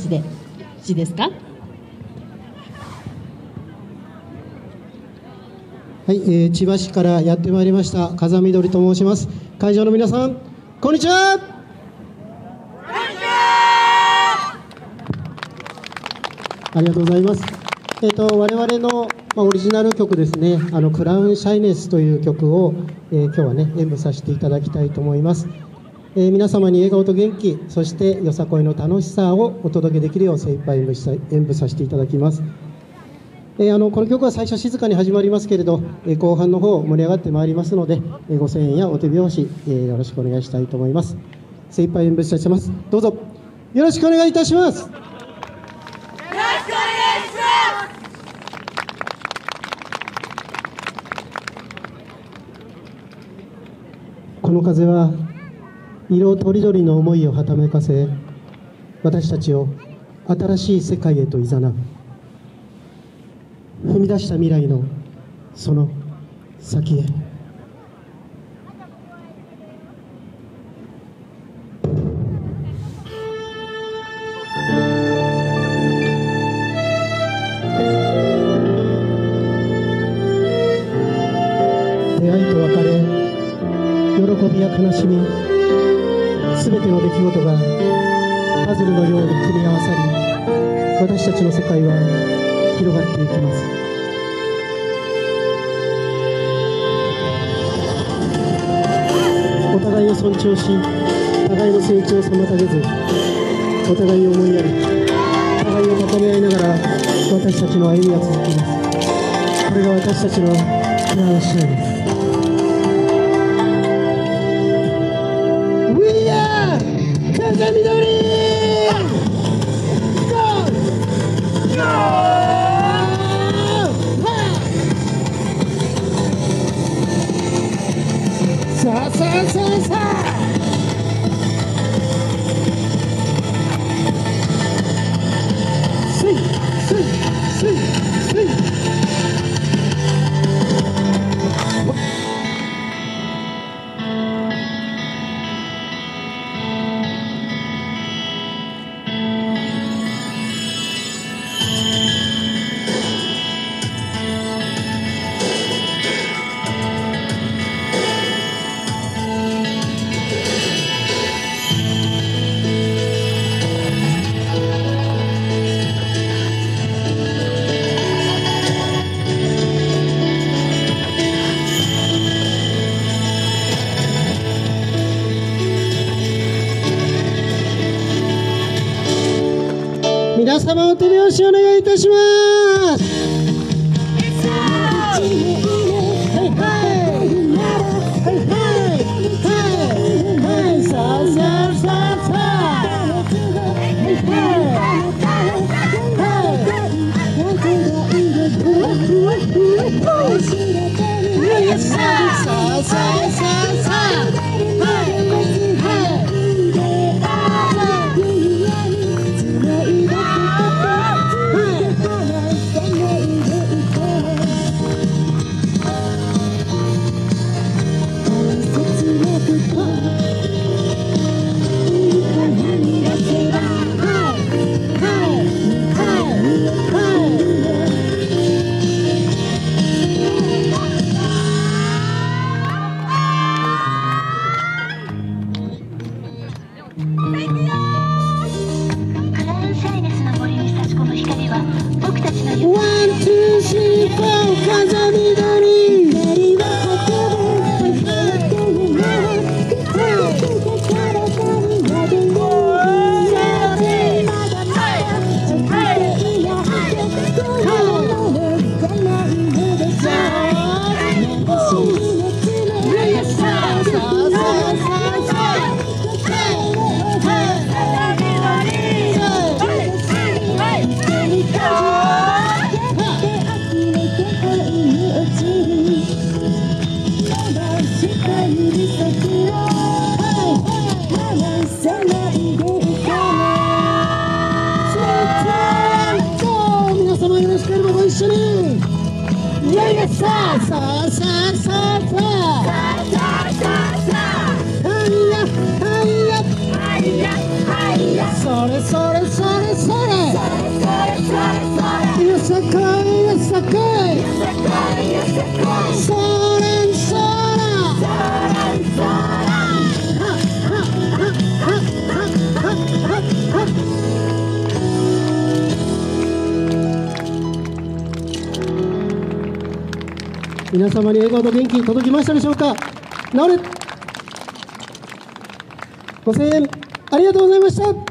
でよろしいですか？ はい、千葉市からやってまいりました風見鶏と申します。会場の皆さん、こんにちは。ありがとうございます。我々の、オリジナル曲ですね、クラウンシャイネスという曲を、今日はね演舞させていただきたいと思います。皆様に笑顔と元気、そしてよさこいの楽しさをお届けできるよう精一杯演舞させていただきます。この曲は最初静かに始まりますけれど、後半の方盛り上がってまいりますので、ご声援やお手拍子、よろしくお願いしたいと思います。精一杯演舞いたします。どうぞよろしくお願いいたします。この風は色とりどりの思いをはためかせ、私たちを新しい世界へと誘う。踏み出した未来のその先へ。出会いと別れ、喜びや悲しみ、すべての出来事がパズルのように組み合わさり、私たちの世界は広がっていきます。お互いを尊重し、互いの成長を妨げず、お互いを思いやり、互いを高め合いながら私たちの歩みは続きます。これが私たちのクラウンシャイネス。We are 風見鶏。さあさあさあさあ、せいせいせいせい。皆様お手拍子お願いいたします。 ソーランソー皆様に笑顔と元気届きましたでしょうか。治れ、ご声援ありがとうございました。